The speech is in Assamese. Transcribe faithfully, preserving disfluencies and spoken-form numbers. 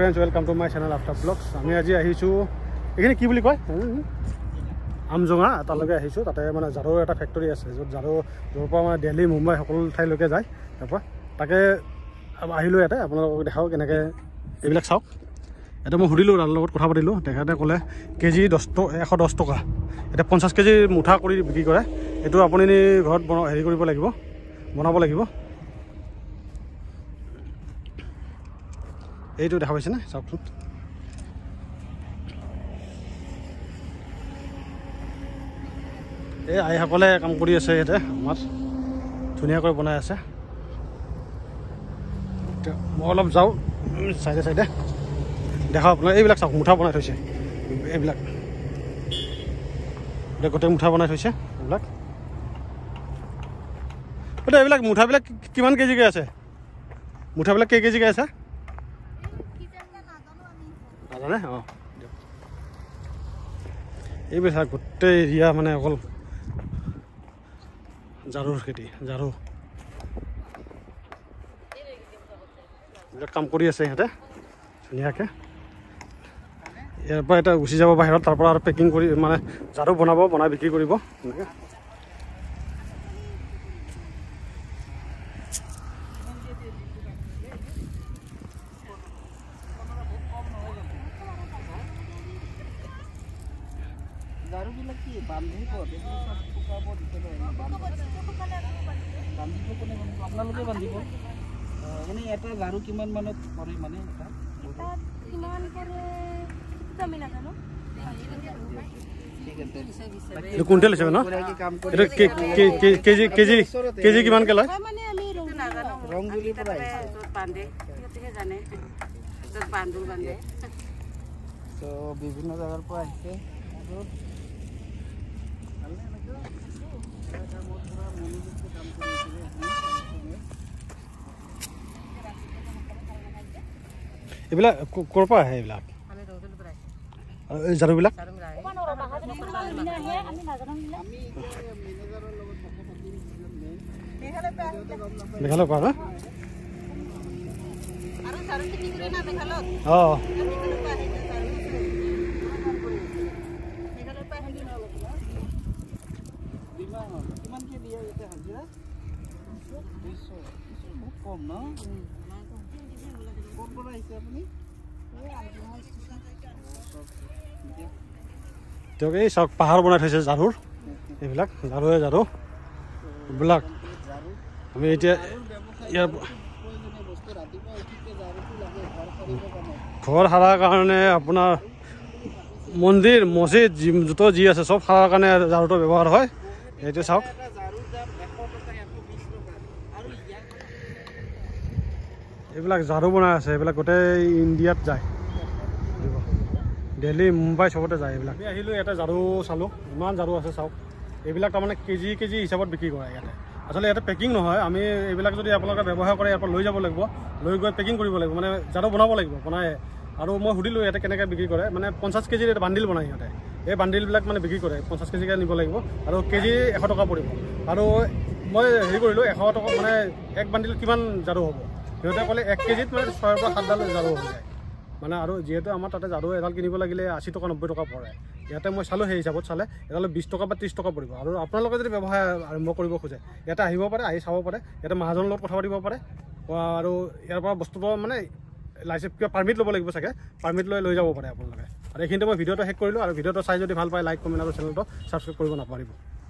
friends, welcome to my channel After Vlogs. আমি আজি আহিছো এখানে কি বুলি কয় আমজোঙা তালৈকে আহিছো তাতে মানে জাৰৰ এটা ফ্যাক্টৰি আছে যত জাৰৰ যৰ পৰা মানে দিল্লী মুম্বাই সকলো ঠাইলৈকে যায় তাৰপৰা তাকে আহিলো ইয়াতে আপোনালোকক দেখাও কেনেকৈ এইবিলাক চাওক এটা মই সুধিলোঁ তাৰ লগত কথা পাতিলোঁ তেখেতে ক'লে কেজি দহ এশ দহ টকা এটা পঞ্চাছ কেজি মুঠা কৰি বিক্ৰী কৰে এইটো আপুনি ঘৰত বনা হেৰি কৰিব লাগিব বনাব লাগিব এইটো দেখা পাইছেনে চাওকচোন এই আইসকলে কাম কৰি আছে ইয়াতে আমাৰ ধুনীয়াকৈ বনাই আছে মই অলপ যাওঁ চাইডে চাইডে দেখা আপোনাৰ এইবিলাক চাওক মুঠা বনাই থৈছে এইবিলাক গোটেই মুঠা বনাই থৈছে এইবিলাক গোটেই এইবিলাক মুঠাবিলাক কিমান কেজিকৈ আছে মুঠাবিলাক কেই কেজিকৈ আছে নাজানে অঁ এইবিলাক গোটেই এৰিয়া মানে অকল জাৰুৰ খেতি জাৰু এইবিলাক কাম কৰি আছে সিহঁতে ধুনীয়াকৈ ইয়াৰ পৰা এটা গুচি যাব বাহিৰত তাৰ পৰা আৰু পেকিং কৰি মানে জাৰু বনাব বনাই বিক্ৰী কৰিব এনেকৈ আপোনালোকে বান্ধিব মানে এটা জাৰু কিমান মানত পৰে মানে এটা কিমান পৰে আমি নাজানো ঠিক আছে এই কুইণ্টেল হিচাপে ন এটা কেজি কেজি কেজি কিমানকৈ লয় মানে আমি নাজানো ৰংগুলি পৰা আহিছে বান্ধে সিহঁতে জানে য'ত বান্ধু বান্ধে তো বিভিন্ন জায়গাৰ পৰা আহিছে এইবিলাক ক'ৰ পৰা আহে এইবিলাক এই জাৰুবিলাক মেঘালয়ৰ পৰা ন অঁ কম ন ক'ৰ পৰা আহিছে আপুনি তেওঁক এই চাওক পাহাৰ বনাই থৈছে জাৰুৰ এইবিলাক জাৰুৱে জাৰু এইবিলাক আমি এতিয়া ইয়াৰ ঘৰ সাৰাৰ কাৰণে আপোনাৰ মন্দিৰ মছজিদ য'ত যি আছে চব সাৰাৰ কাৰণে জাৰুটো ব্যৱহাৰ হয় এইটো চাওক এইবিলাক জাৰু বনাই আছে এইবিলাক গোটেই ইণ্ডিয়াত যায় দিল্লী মুম্বাই চবতে যায় এইবিলাক আমি আহিলোঁ ইয়াতে জাৰু চালোঁ ইমান জাৰু আছে চাওক এইবিলাক তাৰমানে কেজি কেজি হিচাপত বিক্ৰী কৰে ইয়াতে আচলতে ইয়াতে পেকিং নহয় আমি এইবিলাক যদি আপোনালোকে ব্যৱহাৰ কৰে ইয়াৰ পৰা লৈ যাব লাগিব লৈ গৈ পেকিং কৰিব লাগিব মানে জাৰু বনাব লাগিব বনাই আৰু মই সুধিলোঁ ইয়াতে কেনেকৈ বিক্ৰী কৰে মানে পঞ্চাছ কেজিৰ এটা বান্ডিল বনায় সিহঁতে এই বান্ডিলবিলাক মানে বিক্ৰী কৰে পঞ্চাছ কেজিকৈ নিব লাগিব আৰু কেজি এশ টকা পৰিব আৰু মই হেৰি কৰিলোঁ এশ টকা মানে এক বান্ডিল কিমান জাৰু হ'ব সিহঁতে ক'লে এক কেজিত মানে ছয়ৰ পৰা সাতডাল জাৰু হৈ যায় মানে আৰু যিহেতু আমাৰ তাতে জাৰু এডাল কিনিব লাগিলে আশী টকা নব্বৈ টকা পৰে ইয়াতে মই চালোঁ সেই হিচাপত চালে এডাল বিছ টকা বা ত্ৰিছ টকা পৰিব আৰু আপোনালোকে যদি ব্যৱসায় আৰম্ভ কৰিব খোজে ইয়াতে আহিব পাৰে আহি চাব পাৰে ইয়াতে মহাজনৰ লগত কথা পাতিব পাৰে আৰু ইয়াৰ পৰা বস্তুটো মানে লাইচেন্স কিবা পাৰ্মিট ল'ব লাগিব চাগে পাৰ্মিট লৈ লৈ যাব পাৰে আপোনালোকে আৰু এইখিনিতে মই ভিডিঅ'টো শেষ কৰিলোঁ আৰু ভিডিঅ'টো চাই যদি ভাল পায় লাইক কমেণ্ট আৰু চেনেলটো ছাবস্ক্ৰাইব কৰিব নাপাহৰিব।